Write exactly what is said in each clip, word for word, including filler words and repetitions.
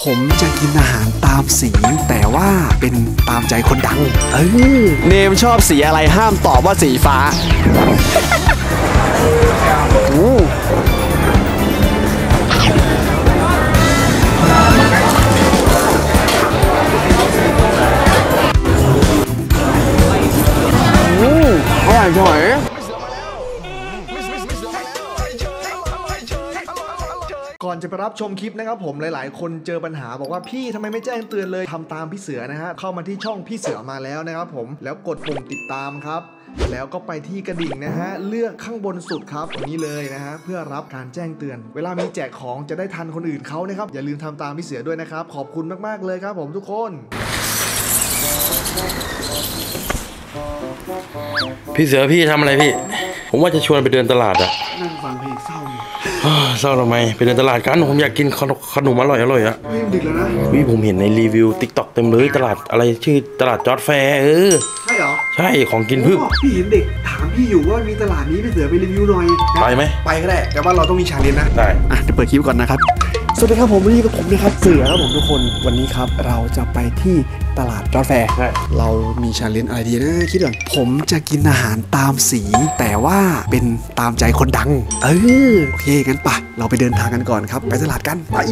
ผมจะกินอาหารตามสีแต่ว่าเป็นตามใจคนดังเออเนมชอบสีอะไรห้ามตอบว่าสีฟ้าอืมอืมอร่อยจังเลยก่อนจะไปรับชมคลิปนะครับผมหลายๆคนเจอปัญหาบอกว่าพี่ทำไมไม่แจ้งเตือนเลยทำตามพี่เสือนะฮะเข้ามาที่ช่องพี่เสือมาแล้วนะครับผมแล้วกดปุ่มติดตามครับแล้วก็ไปที่กระดิ่งนะฮะเลือกข้างบนสุดครับตรงนี้เลยนะฮะเพื่อรับการแจ้งเตือนเวลามีแจกของจะได้ทันคนอื่นเขานะครับอย่าลืมทำตามพี่เสือด้วยนะครับขอบคุณมากๆเลยครับผมทุกคนพี่เสือพี่ทำอะไรพี่ผมว่าจะชวนไปเดินตลาดอะนั่งฟังเพลงเศร้าเศร้าทำไมไปเดินตลาดกันผมอยากกินขนมอร่อยอร่อยอะเฮ้ยดึกแล้วนะวิผมเห็นในรีวิวติ๊กต็อกเต็มเลยตลาดอะไรชื่อตลาดจอร์จแฟร์เออใช่เหรอใช่ของกินพึ่งพี่เห็นเด็กถามพี่อยู่ว่ามีตลาดนี้พี่เสือไปรีวิวหน่อยไปไหมไปก็ได้แต่ว่าเราต้องมีชาเลนจ์นะได้อ่ะเดี๋ยวเปิดคลิปก่อนนะครับสวัสดีครับผมวันนี้กับผมนะครับเสือครับผมทุกคนวันนี้ครับเราจะไปที่ตลาดจอร์จแฟร์เรามีชาเลนจ์อะไรดีนะคิดก่อนผมจะกินอาหารตามสีแต่ว่าเป็นตามใจคนดังเออโอเคงั้นปะเราไปเดินทางกันก่อนครับไปตลาดกันไป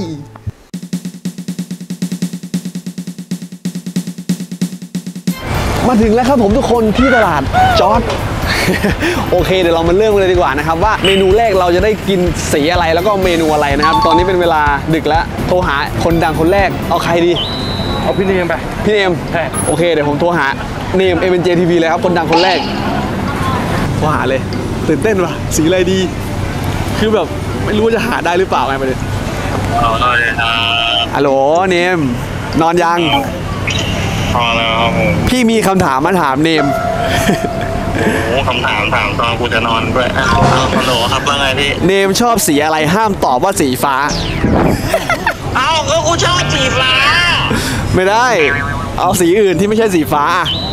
มาถึงแล้วครับผมทุกคนที่ตลาดจอร์จโอเคเดี๋ยวเรามาเริ่มกันเลยดีกว่านะครับว่าเมนูแรกเราจะได้กินสีอะไรแล้วก็เมนูอะไรนะครับตอนนี้เป็นเวลาดึกแล้วโทรหาคนดังคนแรกเอาใครดีเอาพี่เนมไปพี่เนมใช่โอเคเดี๋ยวผมโทรหาเนม เอ็ม เอ็น เจ ที วี เลยครับคนดังคนแรกโทรหาเลยตื่นเต้นว่ะสีอะไรดีคือแบบไม่รู้ว่าจะหาได้หรือเปล่าไงประเด็นเอาเลยครับฮัลโหลเนมนอนยังพอแล้วครับผมพี่มีคำถามมาถามเนมโอ้คำถามถามตอนกูจะนอนด้วยฮัลโหลครับว่าไงพี่เนมชอบสีอะไรห้ามตอบว่าสีฟ้าเอ้าก็กูชอบสีฟ้าไม่ได้เอาสีอื่นที่ไม่ใช่สีฟ้า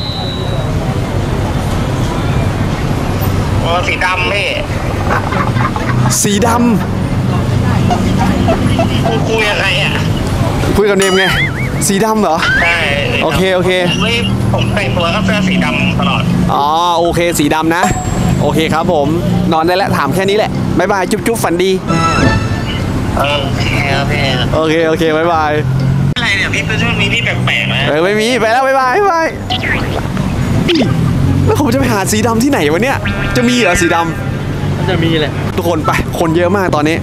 โอ้สีดำพี่สีดำกูคุยยังไงอ่ะคุยกับเนมไงสีดำเหรอใช่โอเคโอเคไม่ผมแต่งตัวก็เสื้อสีดำตลอดอ๋อโอเคสีดำนะโอเคครับผมนอนได้แล้วถามแค่นี้แหละบ๊ายบายจุ๊บจุ๊บฝันดีโอเคครับพี่โอเคโอเคบ๊ายบายอะไรเนี่ยพี่ช่วงนี้พี่แปลกๆนะเออไม่มีไปแล้วบ๊ายบายบ๊ายบายแล้วผมจะไปหาสีดำที่ไหนวะเนี่ยจะมีเหรอสีดำจะมีแหละทุกคนไปคนเยอะมากตอนนี้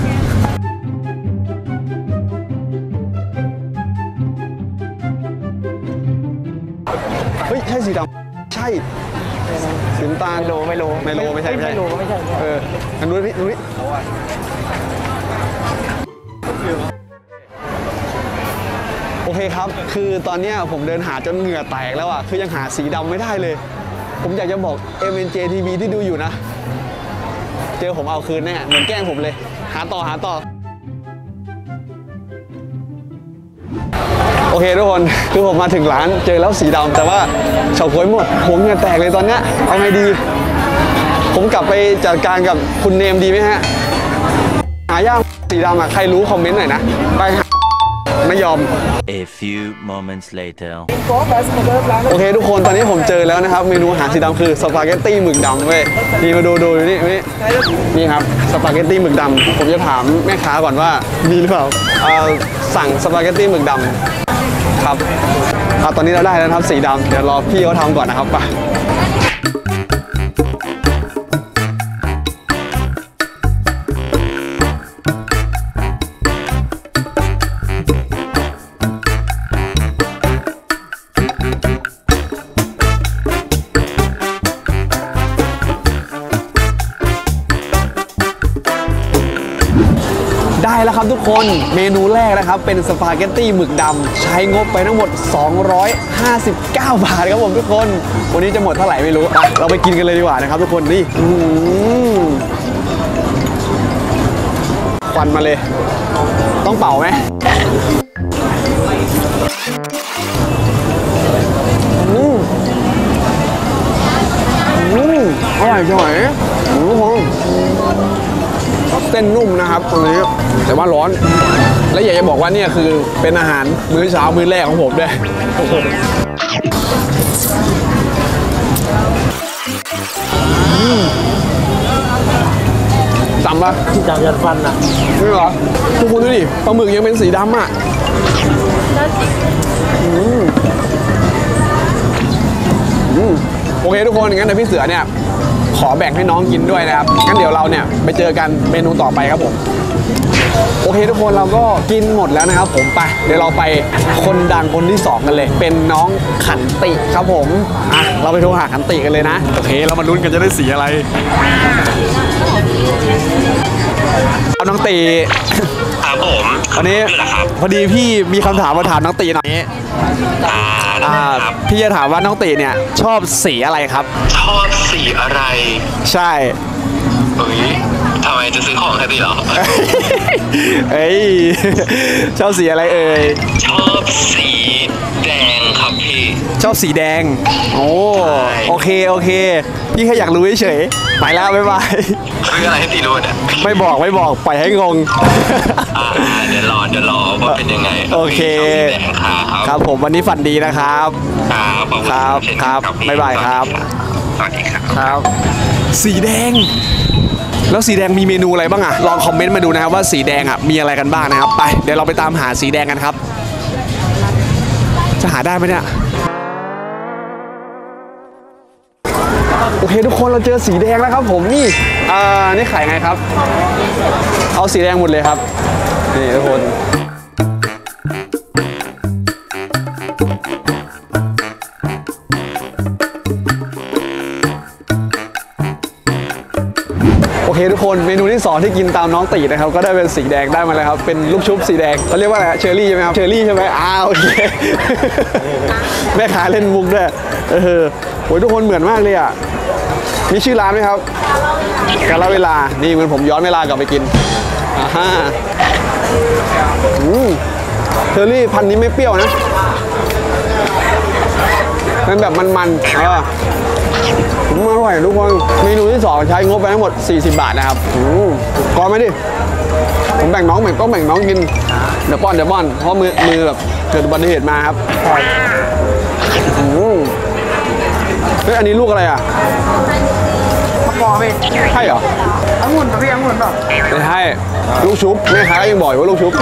เฮ้ยใช่สีดำใช่สีน้ำตาลโลไม่โลไม่โลไม่ใช่ไม่ใช่โลไม่ใช่เอออันนู้นพี่นู้นโอเคครับคือตอนนี้ผมเดินหาจนเหงื่อแตกแล้วอ่ะคือยังหาสีดำไม่ได้เลยผมอยากจะบอก เอ็ม เอ็น เจ ที วี ที่ดูอยู่นะเจอผมเอาคืนแน่เหมือนแกล้งผมเลยหาต่อหาต่อโอเคทุกคนคือผมมาถึงร้านเจอแล้วสีดำแต่ว่าเฉาก๊วยหมดผมเหงื่อแตกเลยตอนนี้เอาไงดีผมกลับไปจัดการกับคุณเนมดีไหมฮะหายากสีดำอ่ะใครรู้คอมเมนต์หน่อยนะไปหาไม่ยอม A few moments later โอเคทุกคนตอนนี้ผมเจอแล้วนะครับเมนูอาหารสีดำคือสปาเกตตี้หมึกดำเว้ยนี่มาดูดูนี่นี่นี่ครับสปาเกตตี้หมึกดำผมจะถามแม่ค้าก่อนว่ามีหรือเปล่าสั่งสปาเกตตี้หมึกดำครับตอนนี้เราได้แล้วครับสีดำเดี๋ยวรอพี่เขาทำก่อนนะครับไปได้แล้วครับทุกคนเมนูแรกนะครับเป็นสปาเกตตี้หมึกดำใช้งบไปทั้งหมดสองร้อยห้าสิบเก้าบาทครับผมทุกคนวันนี้จะหมดเท่าไหร่ไม่รู้อ่ะเราไปกินกันเลยดีกว่านะครับทุกคนนี่ควันมาเลยต้องเป่าไหมอืมอืมอร่อยจังเลยทุกคนเส้นนุ่มนะครับตรงนี้แต่ว่าร้อนและอยากจะบอกว่าเนี่ยคือเป็นอาหารมื้อเช้ามื้อแรกของผมด้วยจำปะจำยันฟันอ่ะนี่เหรอทุกคนดูดิปลาหมึกยังเป็นสีดำอ่ะโอเคทุกคนงั้นเดี๋ยวพี่เสือเนี่ยขอแบ่งให้น้องกินด้วยนะครับงั้นเดี๋ยวเราเนี่ยไปเจอกันเมนูต่อไปครับผมโอเคทุกคนเราก็กินหมดแล้วนะครับผมไปเดี๋ยวเราไปคนดังคนที่สองกันเลยเป็นน้องขันติครับผมอ่ะเราไปโทรหาขันติกันเลยนะโอเคเรามาลุ้นกันจะได้สีอะไรเอาน้องตีครับผมวันนี้พอดีพี่มีคำถามมาถามน้องตีหน่อยอ่าพี่จะถามว่าน้องตีเนี่ยชอบสีอะไรครับชอบสีอะไรใช่เฮ้ยทำไมจะซื้อของแค่นี้เหรอเอ้ยชอบสีอะไรเอ่ยชอบสีแดงครับพี่ชอบสีแดงโอ้โอเคโอเคพี่แค่อยากรู้เฉยไปแล้วบ๊ายบายซื้ออะไรให้ตีรู้เนี่ยไม่บอกไม่บอกปล่อยให้งงอ่าเดี๋ยวรอเดี๋ยวรอว่าเป็นยังไงโอเคครับผมวันนี้ฝันดีนะครับครับครับครับบ๊ายบายครับสวัสดีครับครับสีแดงแล้วสีแดงมีเมนูอะไรบ้างอะลองคอมเมนต์มาดูนะครับว่าสีแดงอะมีอะไรกันบ้างนะครับไปเดี๋ยวเราไปตามหาสีแดงกันครับจะหาได้ไหมเนี่ยโอเคทุกคนเราเจอสีแดงแล้วครับผมนี่อ่านี่ขายไงครับเอาสีแดงหมดเลยครับนี่ทุกคนโอเคทุกคนเมนูที่สองที่กินตามน้องตีนะครับก็ได้เป็นสีแดงได้มาแล้วครับเป็นลูกชุบสีแดงเขาเรียกว่าอะไรเชอร์รี่ใช่ไหมครับเชอร์รี่ใช่ไหมอ้าวโอเคแม่ค้าเล่นมุกด้วยเออโอ้ยทุกคนเหมือนมากเลยอ่ะมีชื่อร้านไหมครับกาลเวลานี่เหมือนผมย้อนเวลากลับไปกินอ่าฮะอืมเชอร์รี่พันนี้ไม่เปรี้ยวนะเป็นแบบมันๆเอออร่อยทุกคนเมนูที่สองใช้งบไปทั้งหมดสี่สิบบาทนะครับก่อนไหมดิผมแบ่งน้องแบ่งต้องแบ่งน้องกินเดี๋ยวป้อนเดี๋ยวป้อนเพราะมือมือแบบเกิดอุบัติเหตุมาครับเฮ้ยอันนี้ลูกอะไรอ่ะมะกอกพี่ใช่เหรอองุ่นป่ะพี่องุ่นป่ะไม่ใช่ลูกชุบแม่ค้ายังบอกว่าลูกชุบ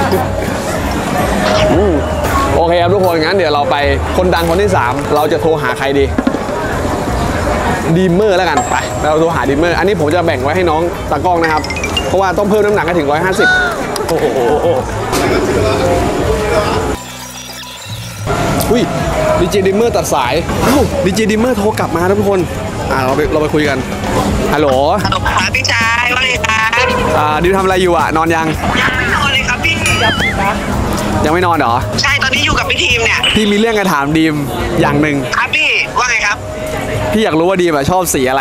โอเคครับทุกคนงั้นเดี๋ยวเราไปคนดังคนที่สามเราจะโทรหาใครดีดีเมอร์แล้วกันไปเราโทรหาดีเมอร์อันนี้ผมจะแบ่งไว้ให้น้องตากล้องนะครับเพราะว่าต้องเพิ่มน้ำหนักให้ถึงหนึ่งร้อยห้าสิบโอ้โหอุ้ยดีเจดีเมอร์ตัดสายอ้าวดีเจดีเมอร์โทรกลับมาทุกคนอ่าเราไปเราไปคุยกันฮัลโหลฮัลโหลครับพี่ชายว่าไงครับอ่าดิวทำอะไรอยู่อ่ะนอนยังยังไม่นอนเลยครับพี่ยังไม่นอนเหรอใช่ตอนนี้อยู่กับพี่ทีมเนี่ยพี่มีเรื่องจะถามดีมอย่างหนึ่งครับพี่ว่าไงครับพี่อยากรู้ว่าดีมชอบสีอะไร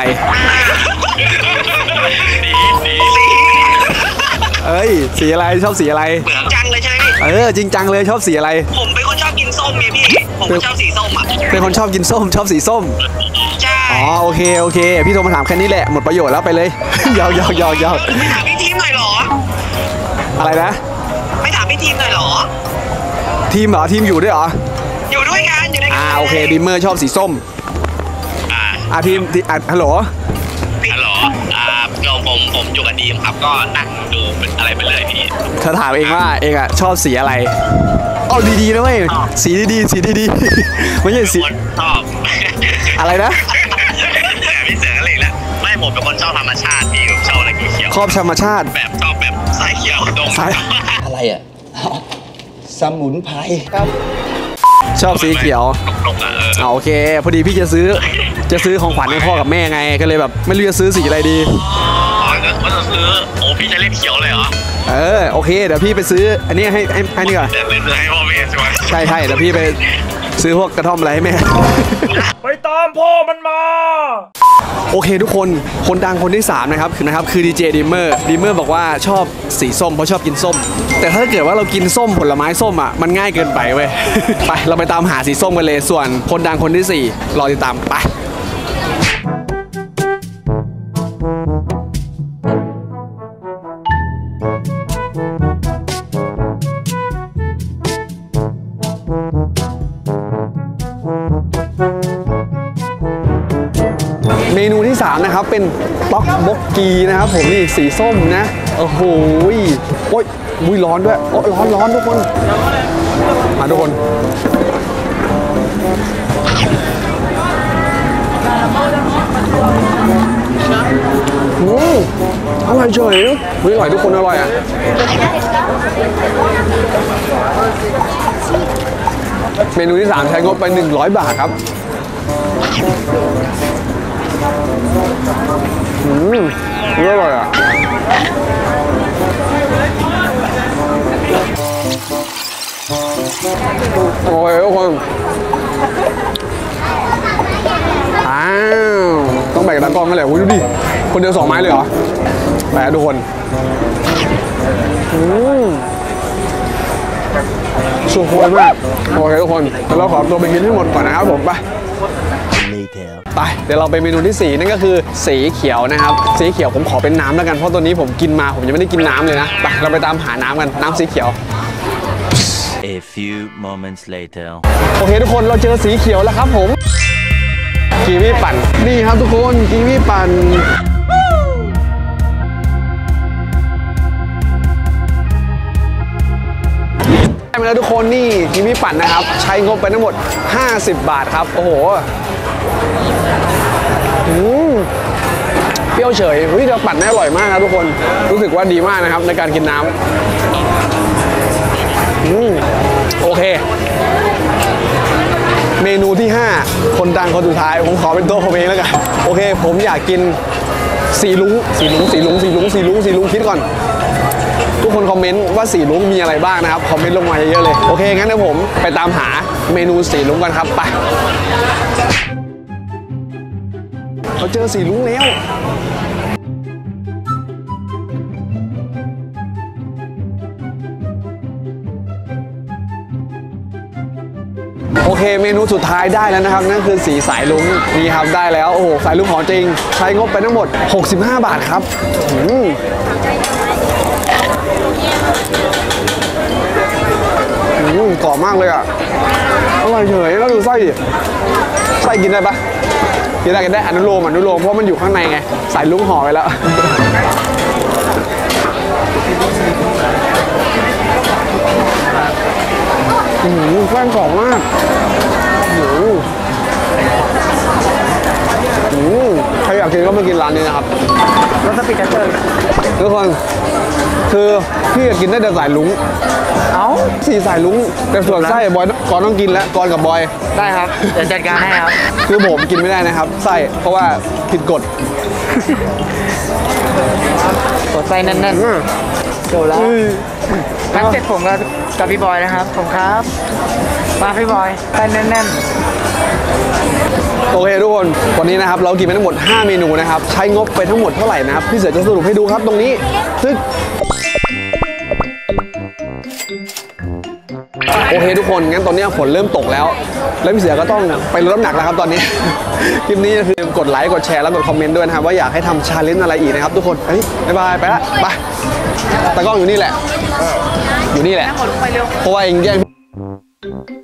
เอ้ยสีอะไรชอบสีอะไรเหมือนจังเลยใช่ไหมเออจริงจังเลยชอบสีอะไรผมเป็นคนชอบกินส้มไงพี่ผมชอบสีส้มอ่ะเป็นคนชอบกินส้มชอบสีส้มใช่อ๋อโอเคโอเคพี่โทรมาถามแค่นี้แหละหมดประโยชน์แล้วไปเลยยาวยาวยาวยาวไม่ถามพี่ทีมหน่อยหรออะไรนะไม่ถามพี่ทีมหน่อยหรอทีมเหรอทีมอยู่ด้วยเหรออยู่ด้วยกันอยู่ด้วยกันอ่าโอเคดีเมอร์ชอบสีส้มอ่าทีมอ่าฮัลโหลฮัลโหลอ่าเราผมผมอยู่กับดีมครับก็นั่งดูเป็นอะไรไปเลยพี่เธอถามเองว่าเองอ่ะชอบสีอะไรเอาดีๆนะเว้ยสีดีๆสีดีๆไม่ใช่สีชอบอะไรนะพี่เสืออะไรแล้วไม่ผมเป็นคนชอบธรรมชาติพี่ชอบอะไรเขียวชอบธรรมชาติแบบชอบแบบสายเขียวตรงอะไรอ่ะสมุนไพรครับชอบสีเขียวอ๋อโอเคพอดีพี่จะซื้อจะซื้อของขวัญให้พ่อกับแม่ไงก็เลยแบบไม่รู้จะซื้อสีอะไรดีอ๋อก็จะซื้อโอ้พี่จะเล่นเขียวเลยเหรอเออโอเคเดี๋ยวพี่ไปซื้ออันนี้ให้ให้ให้นี่ก่อนเดี๋ยวไปซื้อให้พ่อแม่ใช่ไหมใช่ใช่เดี๋ยวพี่ไปซื้อพวกกระท่อมอะไรให้แม่ไปตามพ่อมันมาโอเคทุกคนคนดังคนที่สามนะครับคือนะครับคือดีเจดีเมอร์ดีเมอร์บอกว่าชอบสีส้มเพราะชอบกินส้มแต่ถ้าเกิดว่าเรากินส้มผลไม้ส้มอ่ะมันง่ายเกินไปเว้ยไปเราไปตามหาสีส้มกันเลยส่วนคนดังคนที่สี่รอติดตามไปที่สามนะครับเป็นต๊อกบกกีนะครับผมนี่สีส้มนะโอ้โหโอ้ยอุ้ยร้อนด้วยโอ้ร้อนร้อนทุกคนมาทุกคนอืมอร่อยเฉยอร่อยทุกคนอร่อยอ่ะเมนูที่สามใช้งบไปหนึ่งร้อยบาทครับอืมอร่อยอ่ะโอ้ยทุกคนอ้าวต้องแบ่งตากล้องกันเลยอุ้ยดูดิคนเดียวสองไม้เลยเหรอแหมทุกคนอืมสุดโหดมากโอเคทุกคนเดี๋ยวเราขอตัวไปกินให้หมดก่อนนะครับผมไปไปเดี๋ยวเราไปเมนูที่สี่นั่นก็คือสีเขียวนะครับสีเขียวผมขอเป็นน้ำแล้วกันเพราะตัวนี้ผมกินมาผมยังไม่ได้กินน้ำเลยนะไปเราไปตามหาน้ำกันน้ำสีเขียว A few moments later โอเคทุกคนเราเจอสีเขียวแล้วครับผมกีวีปั่นนี่ครับทุกคนกีวีปั่นได้มาแล้วทุกคนนี่กีวีปั่นนะครับใช้งบไปทั้งหมดห้าสิบบาทครับโอ้โหอืมเปรี้ยวเฉยเฮ้ยเราปั่นได้อร่อยมากนะทุกคนรู้สึกว่าดีมากนะครับในการกินน้ำอืมโอเคเมนูที่ห้าคนดังคนสุดท้ายผมขอเป็นตัวผมเองแล้วกันโอเคผมอยากกินสีลุงสีลุงสีลุงสีลุงสีลุงสีลุงคิดก่อนทุกคนคอมเมนต์ว่าสีลุงมีอะไรบ้างนะครับคอมเมนต์ลงมาเยอะๆเลยโอเคงั้นเดี๋ยวผมไปตามหาเมนูสีลุงกันครับไปเราเจอสีลุงแล้วโอเคเมนูสุดท้ายได้แล้วนะครับนั่นคือสีสายลุงนี่ครับได้แล้วโอ้โหสายลุงของจริงใช้งบไปทั้งหมดหกสิบห้าบาทครับอืมอืมกรอบมากเลยอ่ะอร่อยเฉยแล้วดูไส้ดิไส้กินได้ปะกินได้กินได้อนุโลมอนุโลมเพราะมันอยู่ข้างในไงสายลุงห่อไว้แล้วอืมแป้งกรอบมากอืมอืมใครอยากกินก็มากินร้านนี้นะครับรสสปีดเจอร์ทุกคนคือพี่อยากกินได้แต่สายลุงเอ้าสี่สายลุงแต่ส่วนไส้บอยก่อนต้องกินแล้วก่อนกับบอยได้ครับเดี๋ยวจัดการให้ครับคือผมกินไม่ได้นะครับไส้เพราะว่าผิดกฎกดไส้แน่นๆจบแล้วงั้นเสร็จผมกับกับพี่บอยนะครับผมครับมาพี่บอยไส้แน่นๆโอเคทุกคนวันนี้นะครับเรากินไปทั้งหมดห้าเมนูนะครับใช้งบไปทั้งหมดเท่าไหร่นะครับพี่เสือจะสรุปให้ดูครับตรงนี้ซึ่งโอเคทุกคนงั้นตอนนี้ฝนเริ่มตกแล้วแล้วพี่เสือก็ต้องไปลดน้ำหนักแล้วครับตอนนี้ คลิปนี้คือกดไลค์กดแชร์แล้วกดคอมเมนต์ด้วยนะครับว่าอยากให้ทำชาเลนจ์อะไรอีกนะครับทุกคนเฮ้ยบ๊ายบายไปละไปตากล้องอยู่นี่แหละอยู่นี่แหละเพราะว่าเองแย่ง